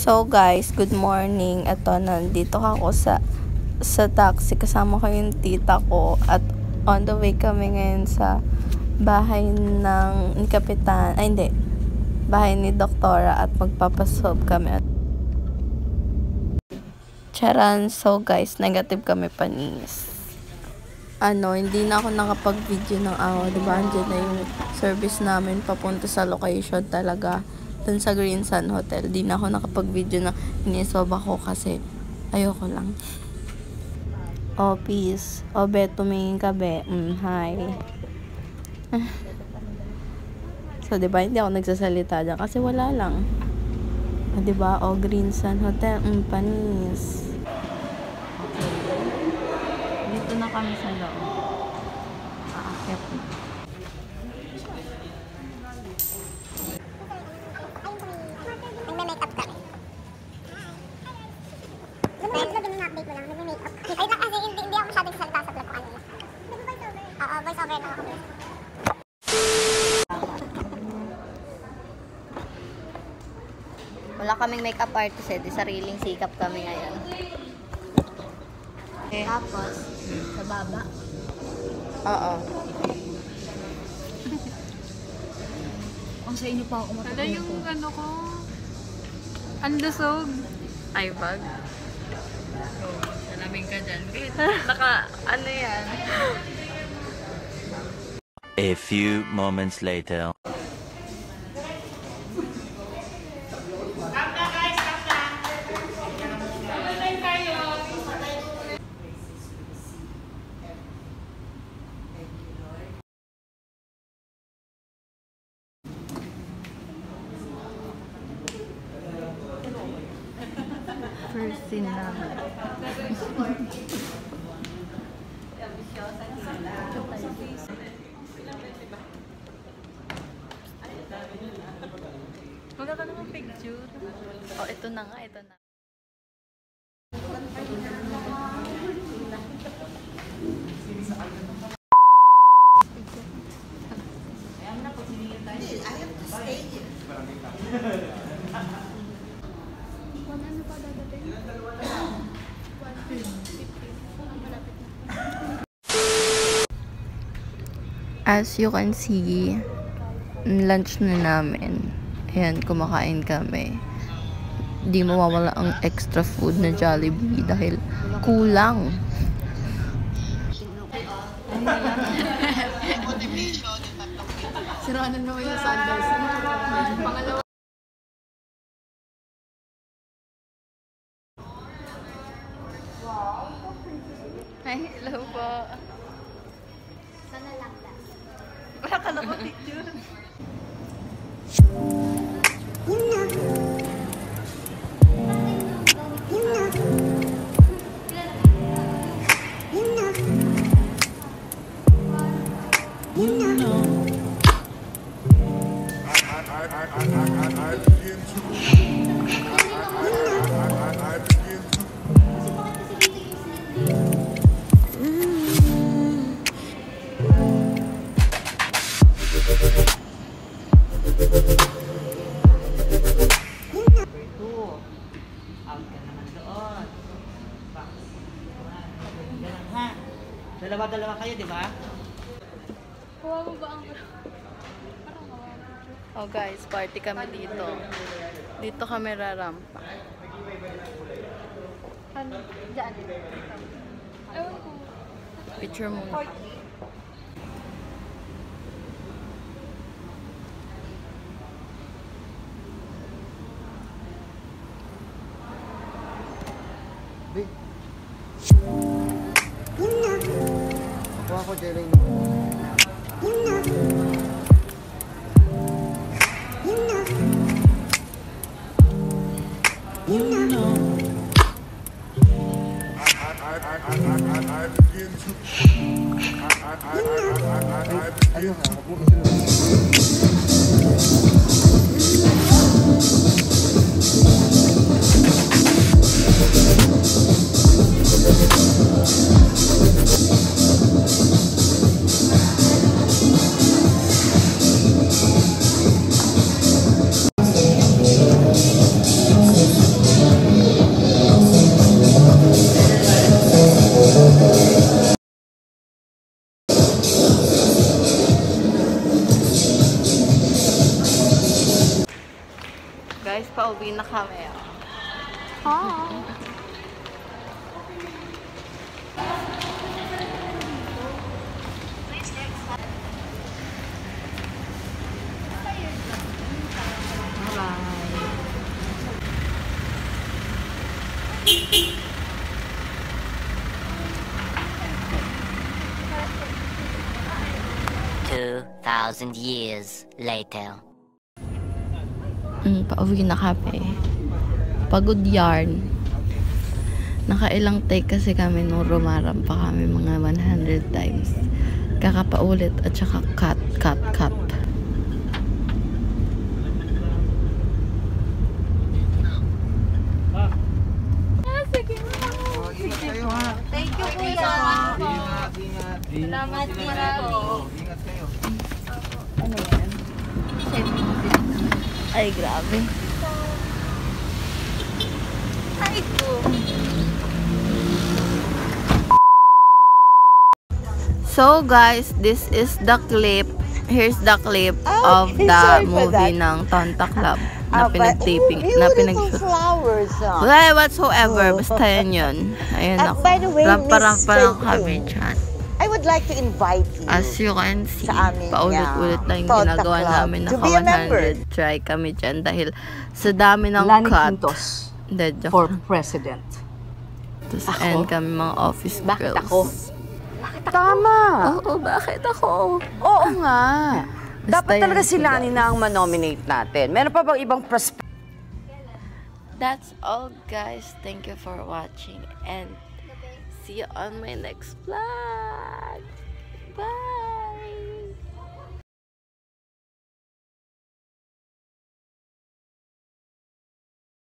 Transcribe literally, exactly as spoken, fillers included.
So guys, good morning. Ito, nandito ako sa sa taxi. Kasama ko yung tita ko at on the way kami ngayon sa bahay ng ni Kapitan. Ay hindi, bahay ni Doktora at magpapasolve kami. Charan. So guys, negative kami panis. Ano, hindi na ako nakapag-video ng awa. Diba, andyan na yung service namin papunta sa location talaga. Dun sa Green Sun Hotel. Di na ako nakapag-video na inisob ako kasi ayoko lang. Oh, peace. Oh, be, tumingin ka, be. Mm, hi. So, diba, hindi ako nagsasalita dyan kasi wala lang. Oh, diba, oh, Green Sun Hotel. Mm, panis. Dito na kami sa loob. Aakyat na. Nagme-makeup kami. Nag-vlog yung update mo lang, nagme-makeup. Ay, kasi hindi, hindi ako masyadong salita sa vlog ko kanina. Nag-voice over? Oo, voice over na ako. Wala kaming makeup artist eh, di sariling sikap kami ngayon. Okay. Tapos, sa baba. Oo. Ang sa inyo pa ako matapos. Wala yung ano ko. Ang lusog. Ay, bag. So, salamin ka dyan. Naka, ano yan? A few moments later. First scene namin. Wala ka naman picture. Oh, ito na nga, ito na. As you can see, lunch na namin. Ayan, kumakain kami. Di mawawala ang extra food na Jollibee dahil kulang. Siraanan naman yung sandals. Pangalawa. Ay, hello po. Sana lang lang. Wala ka naman picture. Yun na. Yun na. Yun na. Yun na. I, I, I, I, I, I begin to I, I, I, I begin to Dalawa-dalawa kayo, di ba? Kuha mo ba ang... Oh guys, party kami dito. Dito kami rarampa. Ano? Diyan. Ewan ko. Picture muna. Big. Yun na. Ako ako, Jeremy. Yun na. Yun na. Yun na. I, I, I, I, I, I begin to I, I, I, I, I, I begin to pauwi na kami. Oh. Two thousand years later. Mm, pauwi na kami. Pagod yarn. Nakailang take kasi kami nung rumaram pa kami mga one hundred times. Kakapaulit at saka cut, cut, cut. Thank you, kuya. Salamat, marami. Ingat kayo. Ano yan? Ay, grabe. Ay, ko. So guys, this is the clip. Here's the clip Oh, of okay, the sorry for movie that. ng Tonta Club na Ah, but- pinag-taping, oh, na beautiful pinag-shoot. flowers, ah. Wala, whatsoever. Oh. Basta yan yun. Ayun At ako. by the way, Rampa-rampa Miss lang kami Ferdinand, dyan. I would like to invite you As you can see, sa amin paulit-ulit nga, lang yung Tonta ginagawa Club. namin. To Naka be a member. one hundred try kami dyan dahil sa dami ng Lani cut. Quintos Hindi, joke for lang. president. Tapos, Ako? and kami mga office Bakit girls. ako? Tama! Oo, bakit ako? Oo nga. Basta Dapat talaga yan, si Lani guys. na ang manominate natin. Meron pa bang ibang prospect? That's all, guys. Thank you for watching and see you on my next vlog. Bye!